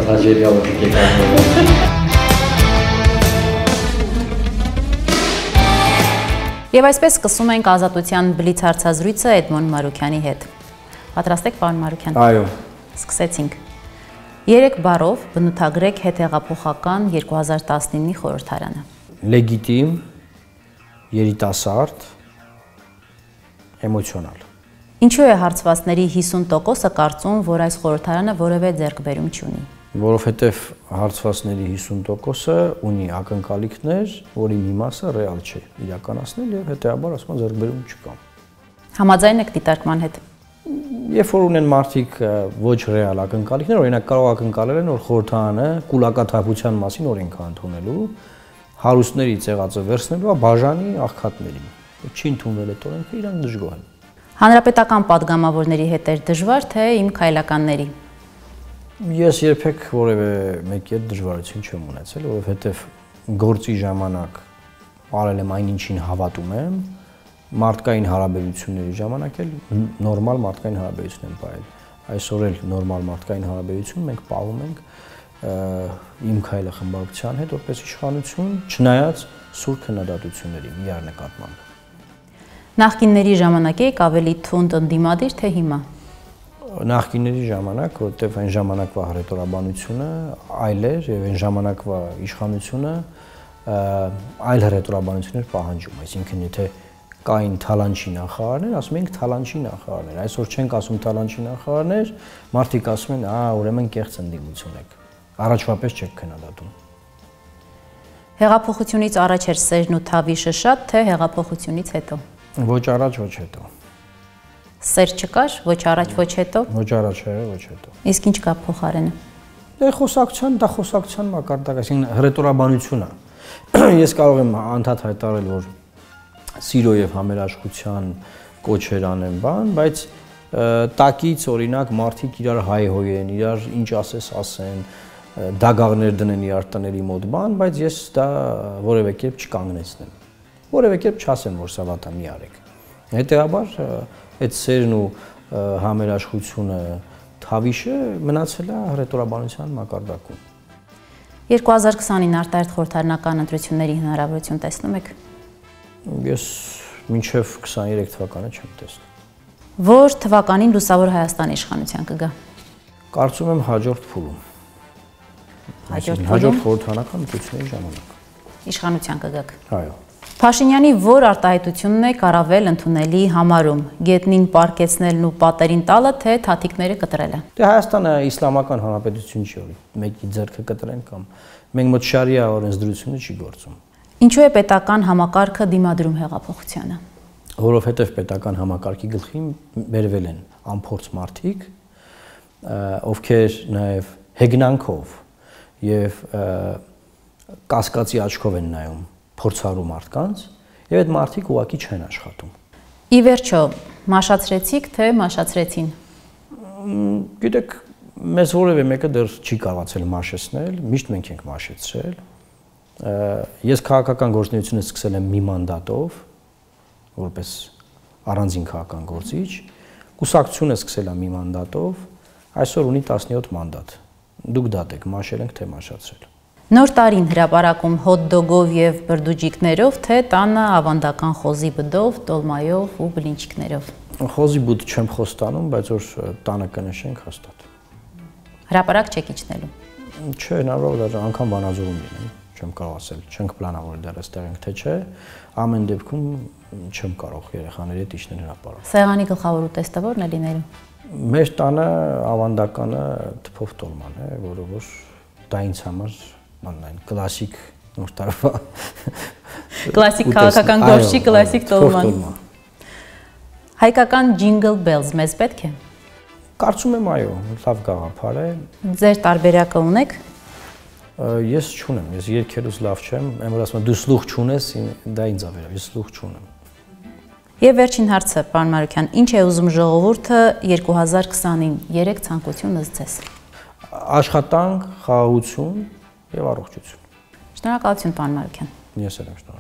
Հաջերյա ոտիկ եկան։ Եվ այսպես սկսում ենք Ազատության բլից հարցազրույցը Էդմոն Մարուքյանի հետ։ Պատրաստ եք, պարոն Մարուքյան։ Այո։ Սկսեցինք։ 3 բառով բնութագրեք հետհեղափոխական 2019-ի խորհրդարանը։ Լեգիտիմ, երիտասարդ, էմոցիոնալ։ Ինչու է հարցվածների 50%-ը կարծում, որ այս խորհրդարանը որևէ ձեռքբերում չունի։ Որովհետև հարցվածների 50%-ը ունի ակնկալիքներ, որի մի մասը ռեալ չէ իրականացնել եւ հետեւաբար ասում ձեռքբերում չկա։ Համաձայն եք դիտարկման հետ։ Երբ որ ունեն մարդիկ ոչ ռեալ ակնկալիքներ, օրինակ կարող ակնկալել են, որ խորհրդարանը կուլակաթափության մասին օրենք է ընդունելու, հարուստների ցեղածը վերցնելու, բաժանի աղքատներին։ Չի ընդունվել այդ օրենքը, իրանք դժգոհ են։ Հանրապետական падգամավորների հետ էր դժվար, թե իմ քայլականների։ Ես երբեք որևէ մեկի հետ դժվարություն չեմ ունեցել, որովհետև գործի ժամանակ արել եմ այն ինչին հավատում եմ, մարդկային հարաբերությունների ժամանակ էլ նորմալ մարդկային հարաբերություն եմ պահել։ Այսօր էլ նորմալ մարդկային հարաբերություն մենք պահում ենք իմ քայլը խմբակցության հետ որպես իշխանություն, չնայած սուր քննադատություններին իրար նկատմամբ։ Նախկինների ժամանակ եք ավելի թունդ ընդդիմադիր, թե հիմա։ Նախկինների ժամանակ, որտեղ այն ժամանակվա հռետորաբանությունը այլ էր եւ այն ժամանակվա իշխանությունը այլ հռետորաբանություններ պահանջում, այսինքն եթե կային թալանչի նախարարներ, ասում ենք թալանչի նախարարներ, այսօր չենք ասում թալանչի նախարարներ, մարդիկ ասում են, ուրեմն կեղծ ընդդիմություն եք, առաջվա պես չեք քննադատում։ Հեղափոխությունից առաջ էր սերն ու թավիշը շատ, թե հեղափոխությունից հետո։ Ոչ առաջ, ոչ հետո։ Սեր չկար, ոչ առաջ, ոչ հետո։ Ոչ առաջ է, ոչ հետո։ Իսկ ինչ կա փոխարենը։ Դա խոսակցության մակարդակ, այսինքն հռետորաբանությունը։ Ես կարող եմ անդադ հայտարարել, որ սիրո եւ համերաշխության կոչեր անեն բան, բայց տակից օրինակ մարդիկ իրար հայհոյեն, իրար ինչ ասես ասեն, դագաղներ դնեն իրար տների մոտ բան, բայց ես դա որևէ կերպ չկանգնեցնեմ։ Որևէ կերպ չասեմ, որ սա վատա մի արեք։ Հետեւաբար այդ սերն ու համերաշխությունը թավիշը մնացել է հռետորաբանության մակարդակում։ 2029 արտահերթ խորհրդարանական ընտրությունների հնարավորություն տեսնում եք։ Ես մինչև 23 թվականը չեմ տեսնում։ Որ թվականին Լուսավոր Հայաստանի իշխանության կգա։ Կարծում եմ հաջորդ փուլում։ Հաջորդ խորհրդարանական ընտրությունների ժամանակ։ Իշխանության կգաք։ Այո։ Փաշինյանի որ արտահայտությունն է առավել ընդունելի համարում՝ գետնին պարկեցնելն ու պատերին տալը, թե թաթիկները կտրելը։ Դե Հայաստանը իսլամական հանրապետություն չի, մեկի ձեռքը կտրեն կամ մենք մոտ շարիա օրենսդրությունը չի գործում։ Ինչու է պետական համակարգը դիմադրում հեղափոխությանը։ Որովհետև պետական համակարգի գլխին բերվել են անփորձ մարդիկ, ովքեր նաև հեգնանքով եւ կասկածի աչքով են նայում փորձառու մարդկանց, եւ այդ մարդիկ ուղղակի չեն աշխատում։ Ի վերջո, մաշացրեցիք, թե մաշացրեցին։ Գիտեք, մեզ որևէ մեկը դեռ չի կարողացել մաշեցնել, միշտ մենք ենք մաշեցրել։ Ես քաղաքական գործունեությունը սկսել եմ մի մանդատով, որպես առանձին քաղաքական գործիչ, կուսակցությունը սկսել եմ մի մանդատով, այսօր ունի 17 մանդատ։ Դուք դատ եք, մաշել ենք, թե մաշացրել։ Նոր տարին հրապարակում հոտ-դոգով եւ բրդուջիկներով, թե տանը ավանդական խոզի բդով, տոլմայով ու բլինչիկներով։ Խոզի բուդ չեմ խոստանում, բայց որ տանը կնշենք հաստատ։ Հրապարակ չեք իջնելու։ Չէ, հնարավոր է անգամ Վանաձորում լինեմ, չեմ կարող ասել, չենք պլանավորել դեռ այստեղ ենք, թե չէ, ամեն դեպքում չեմ կարող երեխաների հետ իջնել հրապարակ։ Սեղանի գլխավոր ուտեստը ո՞րն է լինելու։ Մեր տանը ավանդականը թփով տոլման է, որը որ դա ինձ համար այն կլասիկ նոր տարվա կլասիկ քաղաքական գործի կլասիկ տոլման։ Հայկական Jingle Bells մեզ պետք է։ Կարծում եմ այո, լավ գաղափար է։ Ձեր տարբերակը ունեք։ Ես չունեմ, ես երգերուց լավ չեմ, այն որ ասում են դու սլուխ չունես, դա ինձ ավերա, ես սլուխ չունեմ։ Եվ վերջին հարցը, պարոն Մարուքյան, ինչ է ուզում ժողովուրդը 2020-ին 3 ցանկություն ըստ ձեզ։ Աշխատանք, խաղաղություն եւ առողջություն։ Շնորհակալություն, պարոն Մարուքյան։ Ես էլ եմ շնորհակալ։